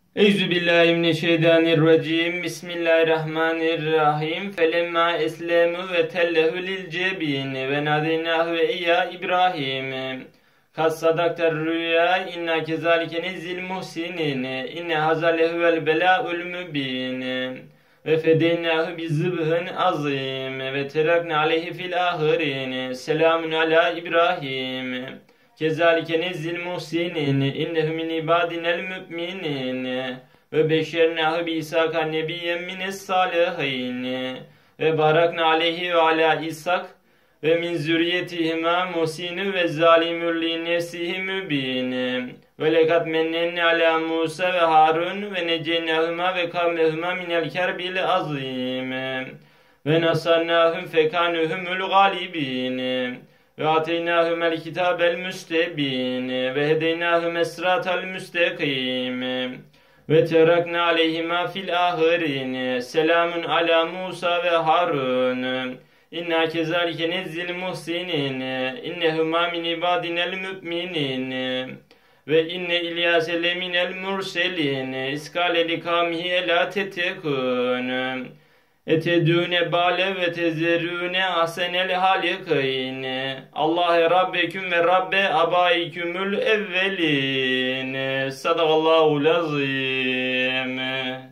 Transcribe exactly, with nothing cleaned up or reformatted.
Euzubillahimineşşeytanirracim. Bismillahirrahmanirrahim. Felemma eslemu ve tellehu lil cebin ve nadeynahu ve iyya İbrahim. Kas sadaktar rüya inna kezalike nezzil muhsinin. İnne hazalehuvel belâul mübin. Ve fedeynahu bi zibhin azim ve terakna aleyhi fil ahirin. Selamun ala İbrahim. Kezalike nezzil muhsinin innehu min ibadinel mü'minin ve beşernahu bi İshaka nebiyyen mines salihin ve barakna aleyhi ve ala İshak ve min zürriyetihima muhsinu ve zalimul li nefsihi mübin ve lekad mennenne ala Musa ve Harun ve neceynahuma ve kavmehuma minel kerbil azim ve nasarnahum fekanuhumul galibin ve ateynâhumel kitâbel müstebîn ve hedeynâhume sıratal müstakim ve terakna aleyhima fil ahirin. Selamun ala Musa ve Harun. İnna kezalike nezzil muhsinin. İnnehuma min ibadinel mü'minin. Ve inne İlyâse leminel murselin. İskâle li kâmihi elâ tetekûn. Etedûne bâle ve tezerûne ahsenel halikîn. Allah'e Rabbeküm ve Rabbe abâikümül evvelîn. Sadakallâhul azîm.